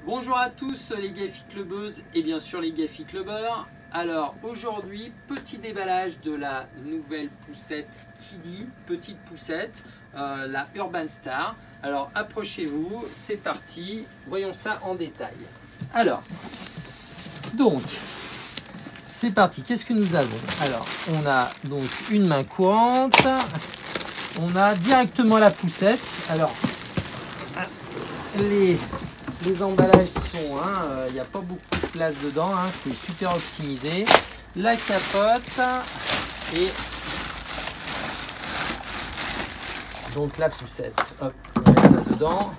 Bonjour à tous les Gaffi Clubbeuses et bien sûr les Gaffi Clubbeurs. Alors aujourd'hui, petit déballage de la nouvelle poussette Kiddy, petite poussette, la Urban Star. Alors approchez-vous, c'est parti, voyons ça en détail. Alors, donc, c'est parti, qu'est-ce que nous avons? Alors, on a donc une main courante, on a directement la poussette. Alors, les emballages sont, il n'y a pas beaucoup de place dedans, c'est super optimisé. La capote et donc la poussette. Hop, on met ça dedans.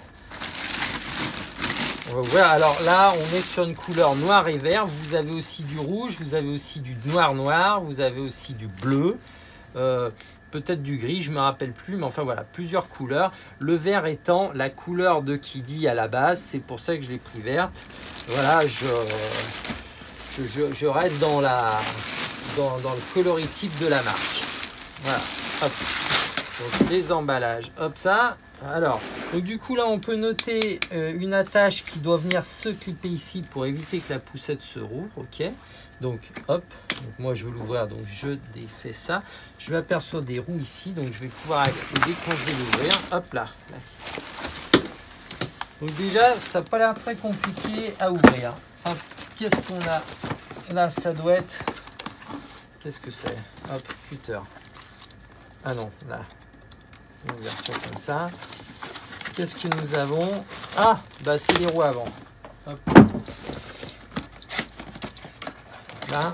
On va ouvrir. Alors là, on est sur une couleur noir et vert. Vous avez aussi du rouge, vous avez aussi du noir, vous avez aussi du bleu. Peut-être du gris, je ne me rappelle plus, mais enfin voilà, plusieurs couleurs. Le vert étant la couleur de Kiddy à la base, c'est pour ça que je l'ai pris verte. Voilà, je reste dans le coloritype de la marque. Voilà, hop. Donc les emballages, hop ça. Alors, donc du coup là on peut noter une attache qui doit venir se clipper ici pour éviter que la poussette se rouvre, ok. Donc hop, donc moi je veux l'ouvrir, donc je défais ça. Je m'aperçois des roues ici, donc je vais pouvoir accéder quand je vais l'ouvrir. Hop là. Donc déjà, ça n'a pas l'air très compliqué à ouvrir. Qu'est-ce qu'on a? Là, ça doit être... Qu'est-ce que c'est? Hop, cutter. Ah non, là. Une ouverture comme ça. Qu'est-ce que nous avons? Ah, bah c'est les roues avant. Hop. Là.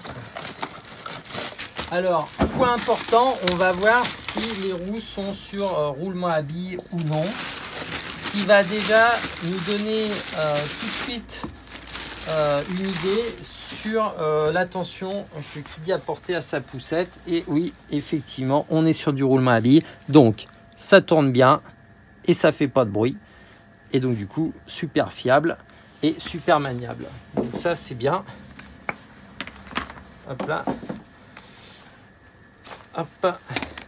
Alors, point important, on va voir si les roues sont sur roulement à billes ou non. Ce qui va déjà nous donner tout de suite une idée sur l'attention que Kiddy a portée à sa poussette. Et oui, effectivement, on est sur du roulement à billes. Donc, ça tourne bien et ça fait pas de bruit. Et donc, du coup, super fiable et super maniable. Donc ça, c'est bien. Hop là. Hop.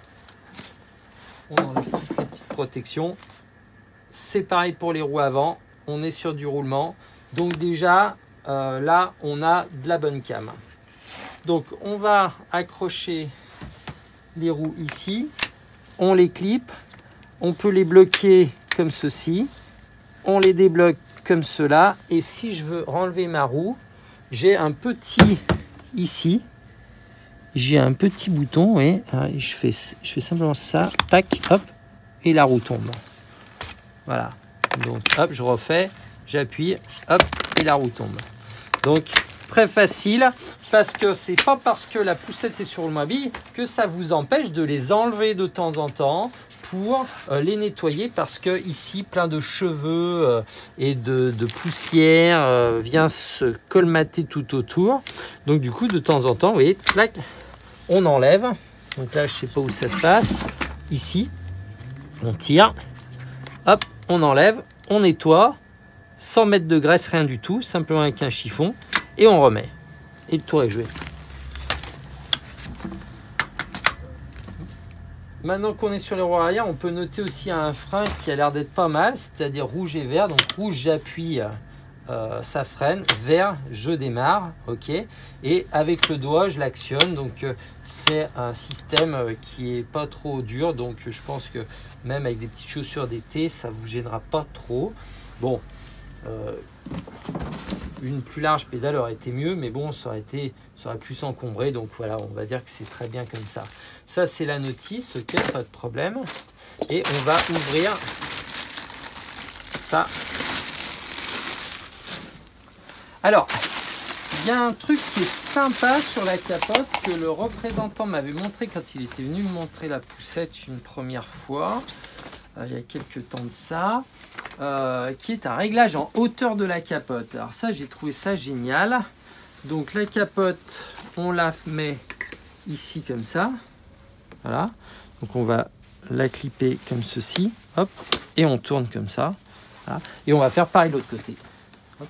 On enlève toutes les petites protections. C'est pareil pour les roues avant. On est sur du roulement. Donc déjà, là, on a de la bonne cam. Donc, on va accrocher les roues ici. On les clip. On peut les bloquer comme ceci. On les débloque comme cela. Et si je veux enlever ma roue, j'ai un petit... Ici, j'ai un petit bouton, oui, je fais simplement ça, tac, hop, et la roue tombe. Voilà, donc hop, je refais, j'appuie, hop, et la roue tombe. Donc, très facile, parce que c'est pas parce que la poussette est sur le mobile que ça vous empêche de les enlever de temps en temps pour les nettoyer, parce que ici plein de cheveux et de poussière vient se colmater tout autour. Donc du coup de temps en temps, vous voyez, clac, on enlève. Donc là je sais pas où ça se passe, ici on tire, hop, on enlève, on nettoie sans mettre de graisse, rien du tout, simplement avec un chiffon, et on remet, et le tour est joué. Maintenant qu'on est sur les roues arrière, on peut noter aussi un frein qui a l'air d'être pas mal, c'est-à-dire rouge et vert. Donc rouge, j'appuie, ça freine. Vert, je démarre. Ok. Et avec le doigt, je l'actionne. Donc c'est un système qui est pas trop dur. Donc je pense que même avec des petites chaussures d'été, ça vous gênera pas trop. Bon, une plus large pédale aurait été mieux, mais bon, ça aurait pu s'encombrer. Donc voilà, on va dire que c'est très bien comme ça. Ça, c'est la notice, ok, pas de problème. Et on va ouvrir ça. Alors, il y a un truc qui est sympa sur la capote que le représentant m'avait montré quand il était venu me montrer la poussette une première fois, il y a quelques temps de ça, qui est un réglage en hauteur de la capote. Alors ça, j'ai trouvé ça génial. Donc la capote, on la met ici comme ça. Voilà. Donc on va la clipper comme ceci. Hop. Et on tourne comme ça. Voilà. Et on va faire pareil de l'autre côté. Hop.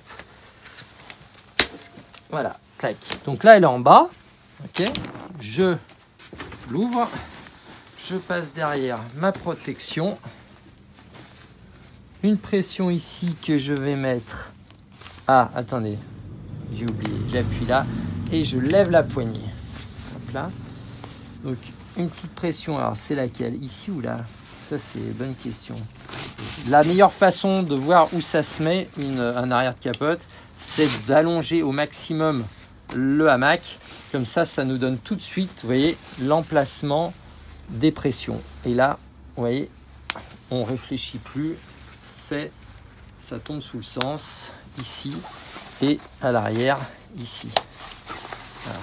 Voilà. Clac. Donc là, elle est en bas. Ok. Je l'ouvre. Je passe derrière ma protection. Une pression ici que je vais mettre Ah, attendez, j'ai oublié, j'appuie là et je lève la poignée. Hop là. Donc une petite pression, alors c'est laquelle? Ici ou là? Ça c'est une bonne question. La meilleure façon de voir où ça se met un arrière de capote, c'est d'allonger au maximum le hamac. Comme ça, ça nous donne tout de suite, vous voyez, l'emplacement des pressions. Et là, vous voyez, on ne réfléchit plus, ça tombe sous le sens, ici, et à l'arrière, ici. Voilà.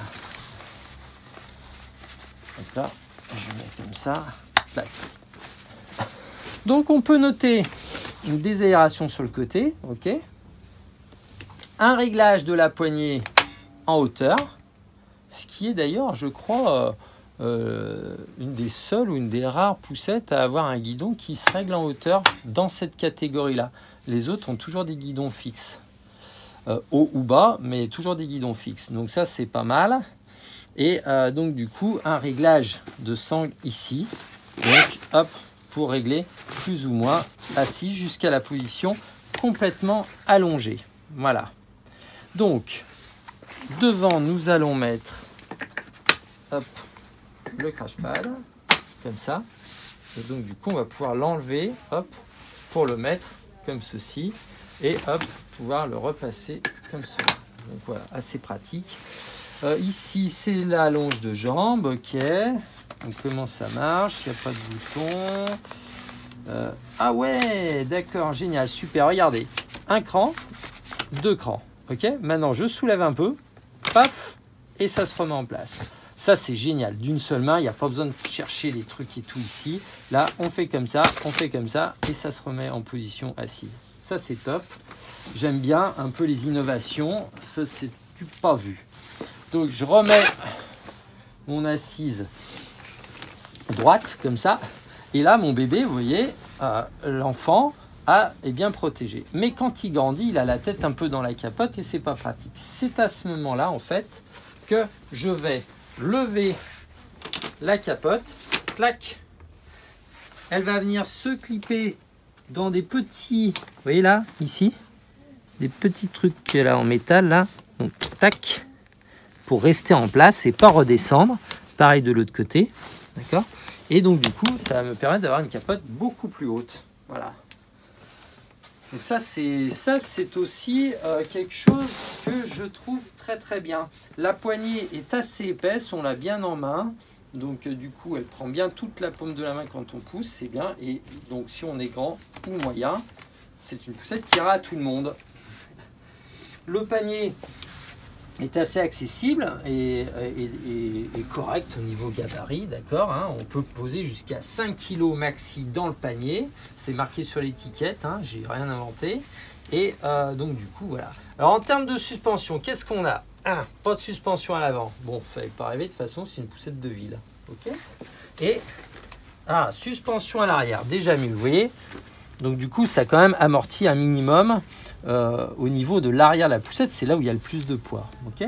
Donc là, je mets comme ça. Tac. Donc on peut noter une désaération sur le côté, ok. Un réglage de la poignée en hauteur, ce qui est d'ailleurs, je crois, une des seules ou une des rares poussettes à avoir un guidon qui se règle en hauteur dans cette catégorie-là. Les autres ont toujours des guidons fixes, haut ou bas, mais toujours des guidons fixes. Donc ça, c'est pas mal. Et donc du coup, un réglage de sangle ici. Donc hop, pour régler plus ou moins assis jusqu'à la position complètement allongée. Voilà. Donc, devant, nous allons mettre hop, le crash pad, comme ça. Et donc, du coup, on va pouvoir l'enlever, hop, pour le mettre comme ceci. Et hop, pouvoir le repasser comme cela. Donc voilà, assez pratique. Ici, c'est la longe de jambe, ok. Donc, comment ça marche? Il n'y a pas de bouton. Ah ouais, d'accord, génial, super. Regardez, un cran, deux crans. Ok, maintenant je soulève un peu, paf, et ça se remet en place. Ça, c'est génial. D'une seule main, il n'y a pas besoin de chercher les trucs et tout ici. Là, on fait comme ça, et ça se remet en position assise. Ça, c'est top. J'aime bien un peu les innovations. Ça, c'est du pas vu. Donc, je remets mon assise droite, comme ça. Et là, mon bébé, vous voyez, l'enfant est bien protégé. Mais quand il grandit, il a la tête un peu dans la capote et c'est pas pratique. C'est à ce moment-là, en fait, que je vais lever la capote. Clac. Elle va venir se clipper dans des petits, vous voyez là, ici, des petits trucs là en métal, là. Donc, tac, pour rester en place et pas redescendre. Pareil de l'autre côté, d'accord? Et donc, du coup, ça va me permettre d'avoir une capote beaucoup plus haute. Voilà. Donc ça, c'est aussi quelque chose que je trouve très très bien. La poignée est assez épaisse, on l'a bien en main. Donc du coup, elle prend bien toute la paume de la main quand on pousse, c'est bien. Et donc si on est grand ou moyen, c'est une poussette qui ira à tout le monde. Le panier est assez accessible et correct au niveau gabarit, d'accord, hein. On peut poser jusqu'à 5 kg maxi dans le panier, c'est marqué sur l'étiquette, hein, j'ai rien inventé. Et donc du coup, voilà. Alors en termes de suspension, qu'est-ce qu'on a? Pas de suspension à l'avant. Bon, il fallait pas rêver, de toute façon, c'est une poussette de ville. Ok. Et suspension à l'arrière, déjà mieux, vous voyez. Donc du coup, ça quand même amortit un minimum au niveau de l'arrière de la poussette. C'est là où il y a le plus de poids. Ok.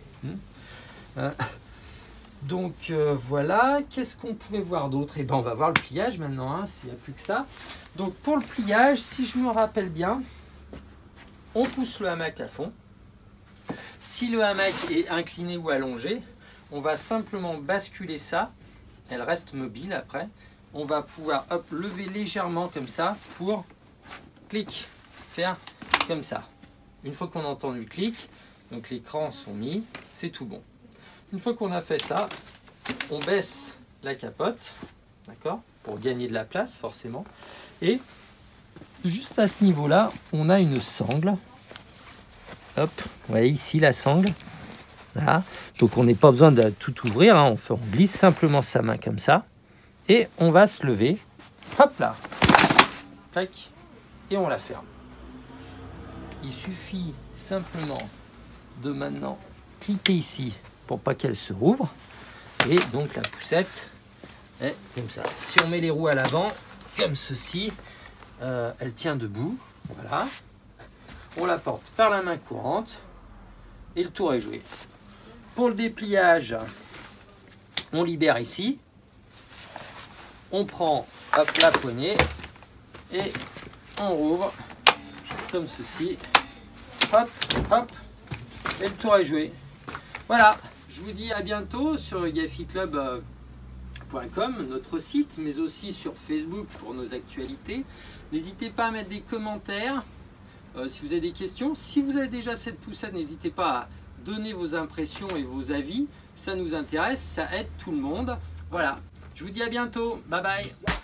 Donc voilà. Qu'est-ce qu'on pouvait voir d'autre? Eh ben, on va voir le pliage maintenant, hein, s'il n'y a plus que ça. Donc pour le pliage, si je me rappelle bien, on pousse le hamac à fond. Si le hamac est incliné ou allongé, on va simplement basculer ça. Elle reste mobile après. On va pouvoir hop, lever légèrement comme ça pour clic, faire comme ça. Une fois qu'on a entendu le clic, donc les crans sont mis, c'est tout bon. Une fois qu'on a fait ça, on baisse la capote, d'accord, pour gagner de la place forcément. Et juste à ce niveau-là, on a une sangle. Hop, vous voyez ici la sangle. Là. Donc on n'est pas besoin de tout ouvrir, hein. On glisse simplement sa main comme ça. Et on va se lever. Hop là. Tac. Et on la ferme. Il suffit simplement de maintenant cliquer ici pour pas qu'elle se rouvre. Et donc la poussette est comme ça. Si on met les roues à l'avant, comme ceci, elle tient debout. Voilà. On la porte par la main courante et le tour est joué. Pour le dépliage, on libère ici. On prend hop, la poignée et on rouvre comme ceci. hop, hop, et le tour est joué. Voilà, je vous dis à bientôt sur gaficlub.com, notre site, mais aussi sur Facebook pour nos actualités. N'hésitez pas à mettre des commentaires si vous avez des questions. Si vous avez déjà cette poussette, n'hésitez pas à donner vos impressions et vos avis. Ça nous intéresse, ça aide tout le monde. Voilà, je vous dis à bientôt. Bye bye.